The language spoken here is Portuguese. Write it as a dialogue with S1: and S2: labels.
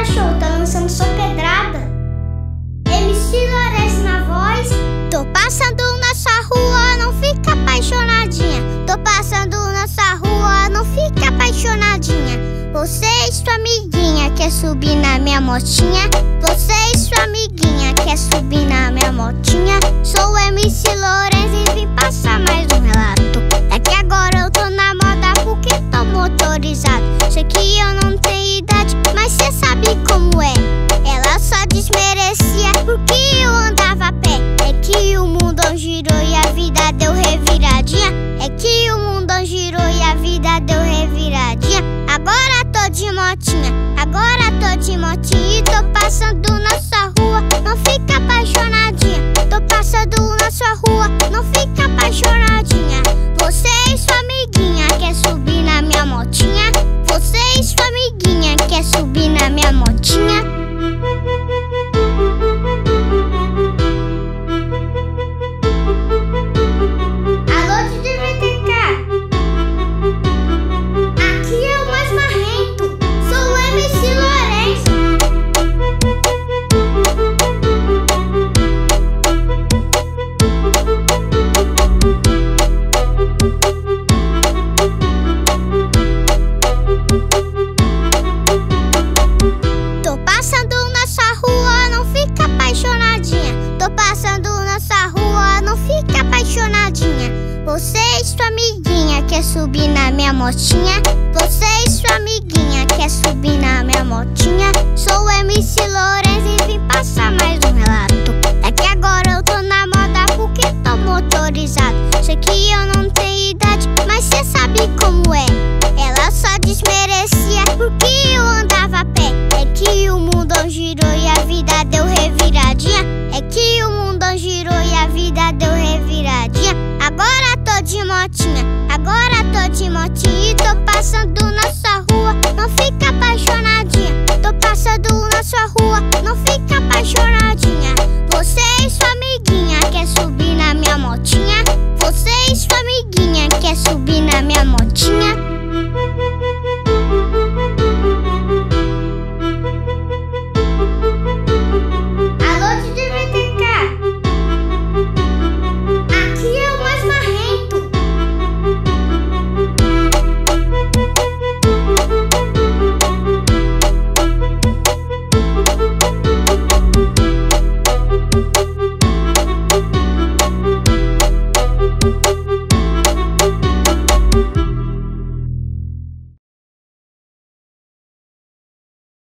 S1: cachorro tá lançando sua pedrada. MC Lourenço na voz.
S2: Tô passando na sua rua, não fica apaixonadinha. Tô passando na sua rua, não fica apaixonadinha. Você e sua amiguinha quer subir na minha motinha. Você e sua amiguinha quer subir na minha motinha. Sou o MC Lourenço e vim passar mais um relato. É que agora eu tô na moda porque tô motorizado. Sei que eu não tenho idade, mas cê sabe como é. Ela só desmerecia porque eu andava a pé. É que o mundão girou e a vida deu reviradinha. É que o mundão girou e a vida deu reviradinha. Agora tô de motinha, agora tô de motinha. E tô passando na sua rua, não fica apaixonadinha. Tô passando na sua rua, não fica apaixonadinha. Você e sua amiguinha quer subir na minha motinha. Você e sua amiguinha quer subir na minha motinha.
S1: Alô, DJ VTK. Aqui é o mais marrento. Sou o MC Lourenço.
S2: Tô passando na sua rua, não fica apaixonadinha. Tô passando na sua rua, não fica apaixonadinha. Você e sua amiguinha quer subir na minha motinha. Você e sua amiguinha quer subir na minha motinha. Sou o MC Lourenço e vim passar mais um relato. É que agora eu tô na moda porque tô motorizado. Sei que eu não tenho idade, mas cê sabe como é. Ela só desmerecia porque eu andava a pé. É que o mundão girou e a vida deu reviradinha. É que o mundão girou e a vida deu reviradinha. Agora tô de motinha, agora tô de motinha. E tô passando